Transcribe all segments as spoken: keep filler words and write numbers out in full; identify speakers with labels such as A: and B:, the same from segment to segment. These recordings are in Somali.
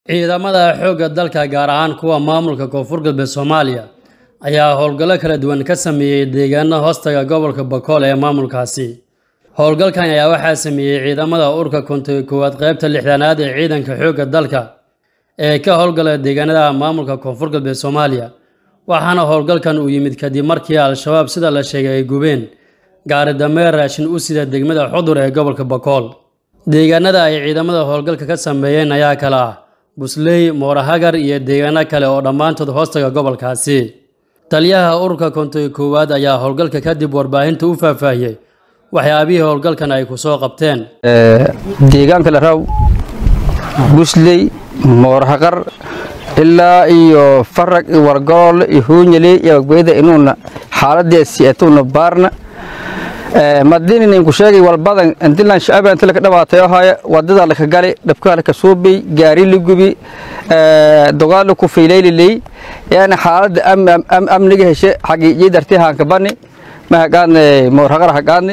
A: ciidamada xoogga dalka gaar ahaan kuwa maamulka Koonfur Galbeed Soomaaliya ayaa howlgallo kala duwan ka sameeyay deegaanada hoostaga gobolka Bakool ee maamulkaasi. Howlgalkan ayaa waxaa sameeyay ciidamada urka konton iyo koowaad qaybta lixdanaad ee ciidanka xoogga dalka ee ka howlgala deegaanada maamulka Koonfur Galbeed Soomaaliya. waxaana howlgalkan uu yimid kadib markii al-shabaab sida la sheegay ay gubeen gaari dameer raashin u sida degmada Xudur ee gobolka Bakool. deegaanada ay ciidamada howlgalka ka sameeyeen ayaa kala ah Busley, Moorahagar iyo deegaano kale oo dhammaantood hoostaga gobolkaasi. taliyaha urka konton iyo koowaad ayaa howlgalka kadib warbaahinta u faahfaahiyay waxyaabihii howlgalkan ay ku soo qabteen.
B: deegaanka la raaw Busley, Moorahagar ilaa iyo farag iyo wargool iyo huunyali iyo waqbayda inuuna xaaladdeesi eetuna baarna ee madinin in ku sheegay walbadan intilan shacabka inta ka dhawaatay oo haya wadada la ka galay dhabka la ka suubay gaari la gubi ee dogaal ku fiileylay yaana xaalada am am amniga heshe xaqiiqi dartii haan ka bani ma hagaanay Moorahagar hagaanay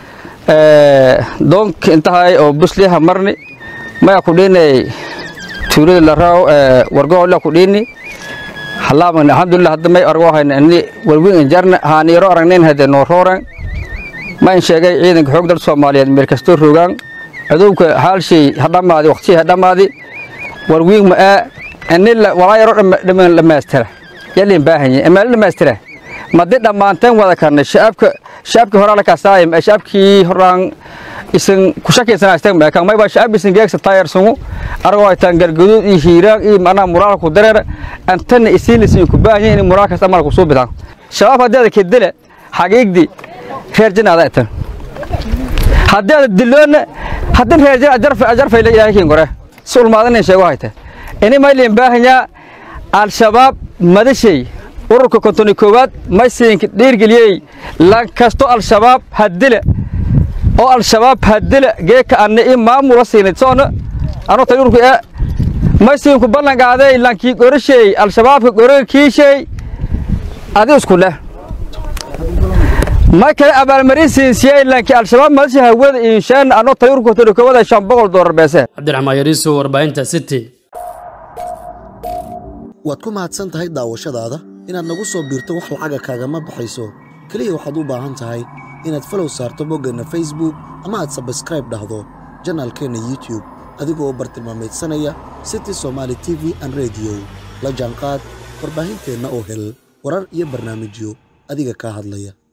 B: ee donc intahay oo Busley ha marni ma ku dheenay tuulada la raaw ee wargool ku dheeni halaaman alxamdulillah hadda may argo hayna in walweyn jarna haaniro aragnayn hada noo rooran ma in sheegay ciidanka xoog dalka Soomaaliyeed meel kasto roogan adowka hal shay hadamaadi waqti hadamaadi walweyn ma anila walaa yaro dhamaan la maastara yalin baahanye ama la maastara ma dad dhamaantan wada karna shacabka shacabka hore la ka saayim shacabkii horaan isan ku shaqeysan aastan ma kan may ba shacab isan geegsa taayarsumo argo ay tan galguduud iyo hiiraan iyo mana muraal ku dareer antan isin isin ku baahan in muraal kasta mal ku soo bidaan shabaab hadda ka dile xaqiiqdi reer jinaada tan hadda diloona hadda reer jina jarf jarf ila ilaahay gore sul maadan sheego hayta ini may leen baahanya al shabaab madashay ururka konton iyo koowaad may siin dhiirgeliyay lan kasto al shabaab hadile oo al-shabaab hadila geeka aan maamul siinay soona ano tayurku ee ma siin ku ballan qaaday lankii qorshay al-shabaab ka qorkiishay adi isku leh ma kale abaal marisin siyay lankii al-shabaab ma si hawada inshaan ano tayurku tayurku wada shan boqol dollar beese
A: Cabdiraxmaan Yariiso warbaahinta City.
C: waad ku mahadsan tahay daawashadaada inaad nagu soo biirto wax lacag kaaga ma baxayso kaliya waxaad u baahan tahay inaad follow saarto boggana Facebook ama aad subscribe dhahdo channelkeena YouTube adigoo bartilmaameedsanaya City Somali T V and Radio la jaanqaad warbaahinteena oo hel warar iyo barnaamijyo adiga ka hadlaya.